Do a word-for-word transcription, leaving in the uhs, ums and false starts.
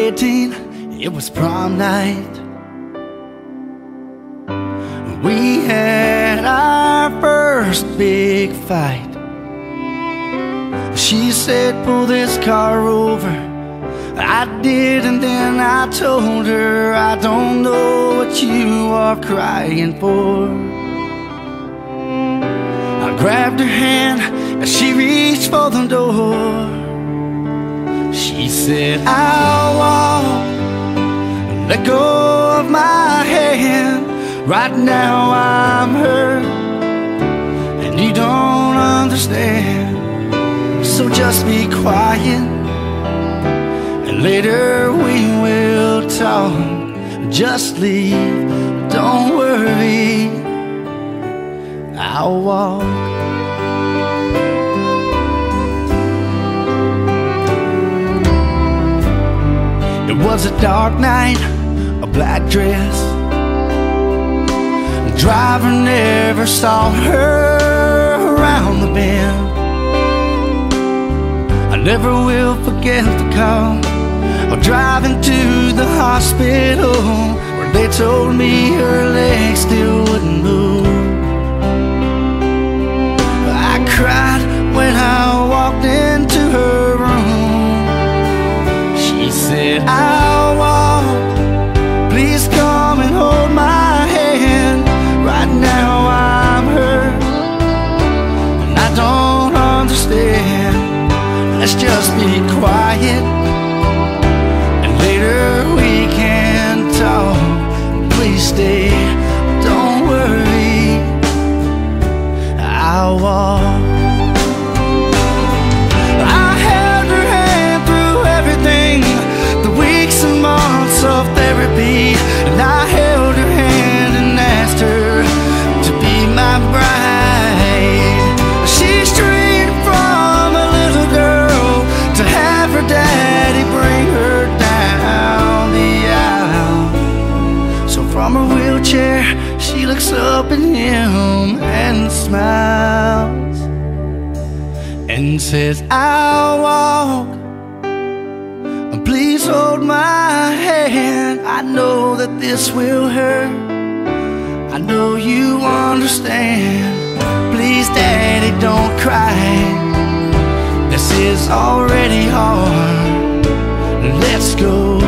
eighteen, it was prom night. We had our first big fight. She said, pull this car over. I did, and then I told her, I don't know what you are crying for. I grabbed her hand as she reached for the door. She said, I'll walk, let go of my hand. Right now I'm hurt, and you don't understand. So just be quiet, and later we will talk. Just leave, don't worry, I'll walk. It was a dark night, a black dress. The driver never saw her around the bend. I never will forget the call of driving to the hospital, where they told me her legs still wouldn't move. I cried when I walked into her room. She said, I'll walk, please come and hold my hand. Right now I'm hurt, and I don't understand. Let's just be quiet, and later we can talk. Please stay, don't worry, I'll walk. I held her hand through everything, the weeks and months of therapy, and I held her hand and asked her to be my bride. She's dreamed from a little girl to have her daddy bring her down the aisle. So from her wheelchair she looks up at him and smiles and says, I'll walk, please hold my hand. I know that this will hurt, I know you understand. Please daddy, don't cry, this is already hard. Let's go.